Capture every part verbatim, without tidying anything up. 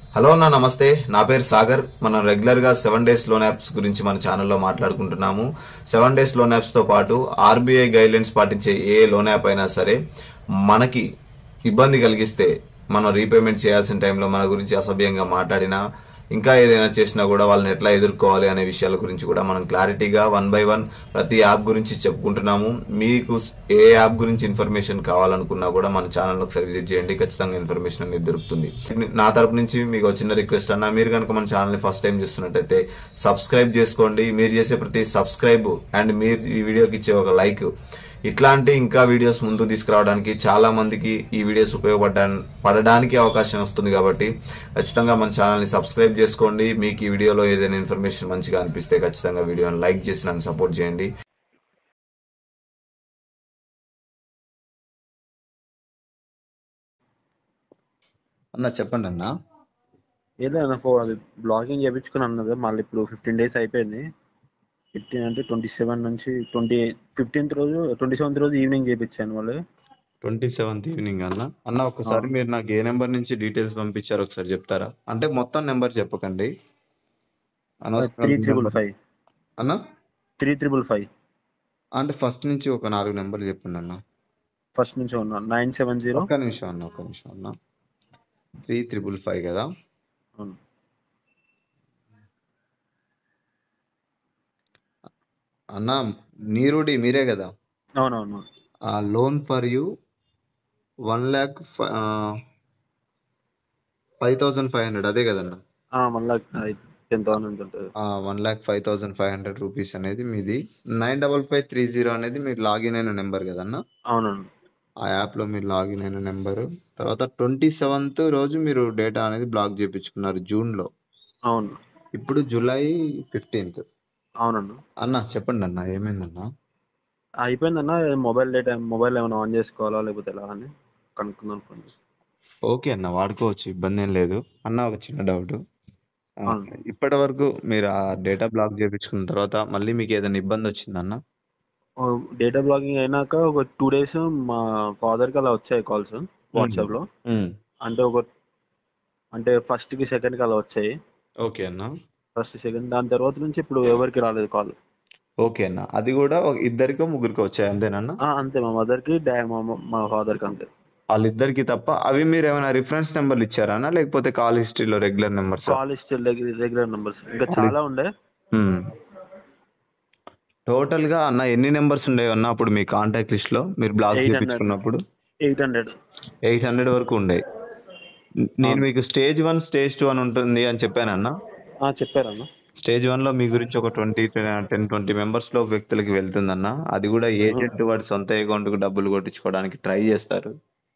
Hello అన్న, నమస్తే. నా పేరు సాగర్. మనం రెగ్యులర్ గా సెవెన్ డేస్ లోన్ యాప్స్ గురించి మన ఛానల్లో మాట్లాడుకుంటున్నాము. సెవెన్ డేస్ లోన్ యాప్స్ తో పాటు ఆర్బీఐ గైడ్ లైన్స్ పాటించే ఏ లోన్ యాప్ అయినా సరే మనకి ఇబ్బంది కలిగిస్తే, మనం రీపేమెంట్ చేయాల్సిన టైంలో మన గురించి అసభ్యంగా మాట్లాడినా, ఇంకా ఏదైనా చేసినా కూడా వాళ్ళని ఎట్లా ఎదుర్కోవాలి అనే విషయాల గురించి కూడా మనం క్లారిటీగా వన్ బై వన్ ప్రతి యాప్ గురించి చెప్పుకుంటున్నాము. మీకు ఏ యాప్ గురించి ఇన్ఫర్మేషన్ కావాలనుకున్నా కూడా మన ఛానల్ ఒకసారి విజిట్ చేయండి. ఖచ్చితంగా ఇన్ఫర్మేషన్ అనేది దొరుకుతుంది. నా తరపు నుంచి మీకు చిన్న రిక్వెస్ట్ అన్న, మీరు కనుక మన ఛానల్ ని ఫస్ట్ టైం చూస్తున్నట్టయితే సబ్స్క్రైబ్ చేసుకోండి. మీరు చేసే ప్రతి సబ్స్క్రైబ్ అండ్ మీరు ఈ వీడియోకి ఇచ్చే ఒక లైక్ ఇట్లాంటి ఇంకా వీడియోస్ ముందుకు తీసుకురావడానికి, చాలా మందికి ఈ వీడియోస్ ఉపయోగపడ పడడానికి అవకాశం వస్తుంది. కాబట్టి ఖచ్చితంగా మన ఛానల్ ని సబ్స్క్రైబ్ చేసుకోండి. మీకు ఈ వీడియోలో ఏదైనా ఇన్ఫర్మేషన్ మంచిగా అనిపిస్తే ఖచ్చితంగా వీడియోని లైక్ చేసి నన్ను సపోర్ట్ చేయండి. అన్న చెప్పండి అన్న. ఏదో నాకు అది బ్లాగింగ్ చేయించుకుని అన్నది. మళ్ళీ ఇప్పుడు ఫిఫ్టీన్ డేస్ అయిపోయింది. ఫిఫ్టీన్ అంటే ట్వంటీ సెవెన్ నుంచి ట్వంటీ ఫిఫ్టీన్త్ రోజు ట్వంటీ సెవెంత్ రోజు ఈవినింగ్ చేయించాను వాళ్ళు. ట్వంటీ సెవెంత్ ఈవినింగ్ అన్న. అన్న ఒకసారి మీరు నాకు ఏ నెంబర్ నుంచి డీటెయిల్స్ పంపించారో ఒకసారి చెప్తారా? అంటే మొత్తం నెంబర్ చెప్పకండి. త్రీ త్రిబుల్ ఫైవ్ అన్న త్రీ త్రిబుల్ ఫైవ్ అంటే ఫస్ట్ నుంచి ఒక నాలుగు నెంబర్లు చెప్పండి అన్న. ఫస్ట్ నుంచి ఉన్నా నైన్ సెవెన్ జీరో ఒక్క నిమిషం అన్న ఒక్క నిమిషం అన్న త్రీ త్రిబుల్ ఫైవ్ కదా అన్న? నీరుడి మీరే కదా? అవునవును. Loan for you one lakh five thousand five hundred అదే కదన్న? మళ్ళీ టెన్ థౌసండ్ ఉంటుంది. One lakh five thousand five hundred rupees అనేది మీది. Nine double five three zero అనేది మీరు లాగిన్ అయిన నెంబర్ కదన్న? అవునండి. ఆ యాప్లో మీరు లాగిన్ అయిన నెంబరు. తర్వాత ట్వంటీ సెవెంత్ రోజు మీరు డేటా అనేది బ్లాక్ చేయించుకున్నారు జూన్లో. అవును. ఇప్పుడు జూలై ఫిఫ్టీన్త్. అవునండి అన్న చెప్పండి అన్న, ఏమైందన్న? అయిపోయిందన్న. మొబైల్ డేటా మొబైల్ ఏమైనా ఆన్ చేసుకోవాలా లేకపోతే ఎలా అని కనుక్కుందాం ఫోన్ చేసి. ఓకే అన్న, వాడుకోవచ్చు, ఇబ్బంది ఏం లేదు. అన్న ఒక చిన్న డౌట్, ఇప్పటి వరకు మీరు ఆ డేటా బ్లాక్ చేయించుకున్న తర్వాత మళ్ళీ మీకు ఏదైనా ఇబ్బంది వచ్చిందన్న? డేటా బ్లాకింగ్ అయినాక ఒక టూ డేస్ మా ఫాదర్కి అలా వచ్చాయి కాల్స్ వాట్సాప్లో. అంటే ఒక అంటే ఫస్ట్కి సెకండ్కి అలా వచ్చాయి. ఓకే అన్న. ఫస్ట్ సెకండ్ దాని తర్వాత నుంచి ఇప్పుడు ఎవరికి రాలేదు కాల్. ఓకే అన్న. అది కూడా ఇద్దరికో ముగ్గురికో వచ్చాయి అంతేనన్నా? అంతే, మా మదర్కి డా మా ఫాదర్కి అంతే. వాళ్ళిద్దరికి తప్ప. అవి మీరు ఏమైనా రిఫరెన్స్ నెంబర్లు ఇచ్చారా అన్న, లేకపోతే కాల్ హిస్టరీలో regular numbers? Call history regular numbers ఇంకా చాలా ఉండే. టోటల్ గా అన్న ఎన్ని నెంబర్స్ ఉండేవి అన్న అప్పుడు మీ కాంటాక్ట్ లిస్ట్ లో మీరు బ్లాక్ చేయించుకున్నప్పుడు? ఎయిట్ హండ్రెడ్ ఎయిట్ హండ్రెడ్ వరకు ఉండే. నేను మీకు స్టేజ్ వన్ స్టేజ్ టూ అని ఉంటుంది అని చెప్పానన్నా? చెప్పారన్న. స్టేజ్ వన్ లో మీ గురించి ఒక ట్వంటీ టెన్ ట్వంటీ మెంబర్స్ లో వ్యక్తులకి వెళ్తుందన్న. అది కూడా ఏజెంట్ వాడి సొంత అకౌంట్ కు డబ్బులు కొట్టించుకోవడానికి ట్రై చేస్తారు.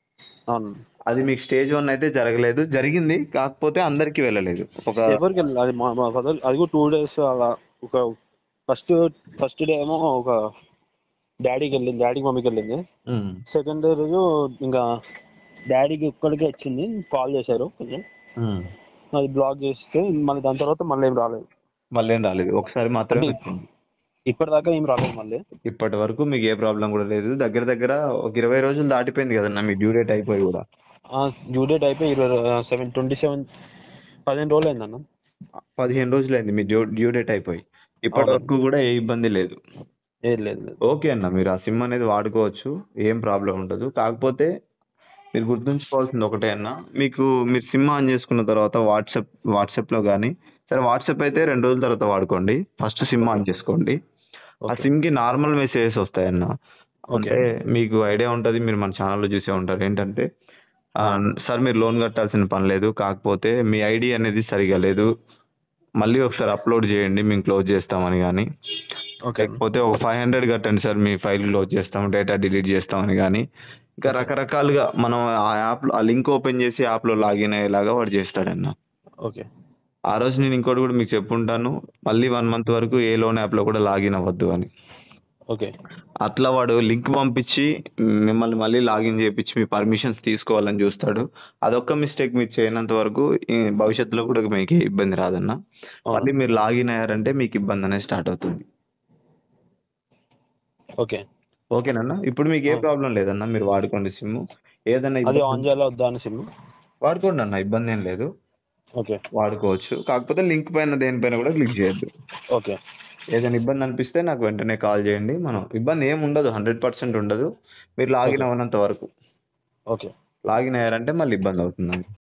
అది మీకు స్టేజ్ వన్ అయితే జరగలేదు, జరిగింది కాకపోతే అందరికి వెళ్ళలేదు. ఒక ఎవరికి అది మా ఫాదర్ అది కూడా టూ డేస్ అలా. ఒక ఫస్ట్ ఫస్ట్ డే ఏమో ఒక డాడీకి వెళ్ళింది, డాడీకి మమ్మీకి వెళ్ళింది. సెకండ్ డే రోజు ఇంకా డాడీకి ఒక్కడికే వచ్చింది. కాల్ చేశారు కొంచెం, అది బ్లాక్ చేస్తే మళ్ళీ దాని తర్వాత మళ్ళీ ఏం రాలేదు. మళ్ళీ ఏం రాలేదు, ఒకసారి మాత్రమే వచ్చింది. ఇప్పటిదాకా ఏం రాలేదు. మళ్ళీ ఇప్పటి వరకు మీకు ఏ ప్రాబ్లం కూడా లేదు. దగ్గర దగ్గర ఒక ఇరవై రోజులు దాటిపోయింది కదన్నా మీ డ్యూ డేట్ అయిపోయి కూడా? డ్యూ డేట్ అయిపోయి ఇరవై సెవెన్ ట్వంటీ సెవెన్ పదిహేను రోజులు అయిందన్న. పదిహేను రోజులు అయింది మీ డ్యూ డ్యూ డేట్ అయిపోయి. ఇప్పటి వరకు కూడా ఏ ఇబ్బంది లేదు? ఏం లేదు. ఓకే అన్న, మీరు ఆ సిమ్ అనేది వాడుకోవచ్చు, ఏం ప్రాబ్లం ఉండదు. కాకపోతే మీరు గుర్తుంచుకోవాల్సింది ఒకటే అన్న, మీకు మీరు సిమ్ ఆన్ చేసుకున్న తర్వాత వాట్సాప్ వాట్సాప్లో కానీ, సరే వాట్సాప్ అయితే రెండు రోజుల తర్వాత వాడుకోండి, ఫస్ట్ సిమ్ ఆన్ చేసుకోండి. ఆ సిమ్కి నార్మల్ మెసేజెస్ వస్తాయన్న. అంటే మీకు ఐడియా ఉంటుంది, మీరు మన ఛానల్లో చూసే ఉంటారు. ఏంటంటే, సార్ మీరు లోన్ కట్టాల్సిన పని లేదు, కాకపోతే మీ ఐడి అనేది సరిగా లేదు, మళ్ళీ ఒకసారి అప్లోడ్ చేయండి, మేము క్లోజ్ చేస్తామని కానీ, లేకపోతే ఒక ఫైవ్ హండ్రెడ్ కట్టండి సార్ మీ ఫైల్ క్లోజ్ చేస్తాం, డేటా డిలీట్ చేస్తామని కానీ, ఇంకా రకరకాలుగా మనం ఆ యాప్లో ఆ లింక్ ఓపెన్ చేసి యాప్లో లాగిన్ అయ్యేలాగా వాడు చేస్తాడన్న. ఓకే. ఆ రోజు నేను ఇంకోటి కూడా మీకు చెప్పుంటాను, మళ్ళీ వన్ మంత్ వరకు ఏ లోన్ యాప్లో కూడా లాగిన్ అవ్వద్దు అని. ఓకే. అట్లా వాడు లింక్ పంపించి మిమ్మల్ని మళ్ళీ లాగిన్ చేయించి మీ పర్మిషన్స్ తీసుకోవాలని చూస్తాడు. అదొక్క మిస్టేక్ మీరు చేయనంత వరకు భవిష్యత్తులో కూడా మీకు ఇబ్బంది రాదన్న. మళ్ళీ మీరు లాగిన్ అయ్యారంటే మీకు ఇబ్బంది అనేది స్టార్ట్ అవుతుంది. ఓకే. ఓకేనన్నా? ఇప్పుడు మీకు ఏ ప్రాబ్లం లేదన్నా, మీరు వాడుకోండి సిమ్. ఏదన్నా ఆన్ వద్దా సిమ్? వాడుకోండి అన్న, ఇబ్బంది ఏం లేదు. ఓకే వాడుకోవచ్చు. కాకపోతే లింక్ పైన దేనిపైన కూడా క్లిక్ చేయొద్దు. ఓకే ఏదైనా ఇబ్బంది అనిపిస్తే నాకు వెంటనే కాల్ చేయండి. మనం ఇబ్బంది ఏమి ఉండదు, హండ్రెడ్ పర్సెంట్ ఉండదు. మీరు లాగిన్ ఓకే అవ్వనంత వరకు. ఓకే లాగిన్ అయ్యారంటే మళ్ళీ ఇబ్బంది అవుతుందండి.